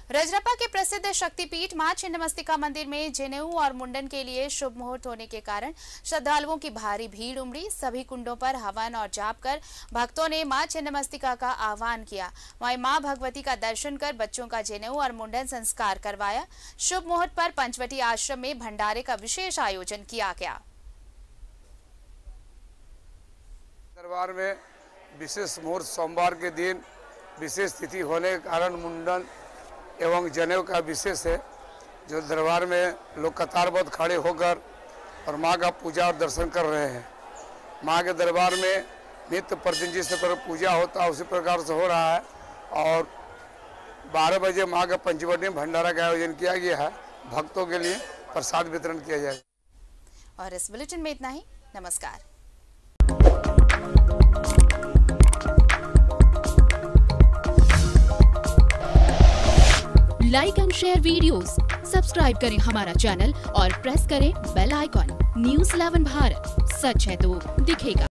रजरप्पा के प्रसिद्ध शक्तिपीठ मां छिन्नमस्तिका मंदिर में जनेऊ और मुंडन के लिए शुभ मुहूर्त होने के कारण श्रद्धालुओं की भारी भीड़ उमड़ी। सभी कुंडों पर हवन और जाप कर भक्तों ने मां छिन्नमस्तिका का आह्वान किया। वहीं मां भगवती का दर्शन कर बच्चों का जनेऊ और मुंडन संस्कार करवाया। शुभ मुहूर्त पर पंचवटी आश्रम में भंडारे का विशेष आयोजन किया गया। दरबार में विशेष मुहूर्त सोमवार के दिन विशेष तिथि होने के कारण मुंडन एवं जनेऊ का विशेष है, जो दरबार में लोग कतारबद्ध खड़े होकर और माँ का पूजा और दर्शन कर रहे हैं। माँ के दरबार में नित्य प्रतिदिन जिस प्रकार पूजा होता है उसी प्रकार से हो रहा है और 12 बजे माँ का पंचवटी में भंडारा का आयोजन किया गया है। भक्तों के लिए प्रसाद वितरण किया जाएगा। और इस बुलेटिन में इतना ही। नमस्कार। Like and share videos, subscribe करें हमारा चैनल और प्रेस करें बेल आइकॉन। न्यूज़ 11 भारत, सच है तो दिखेगा।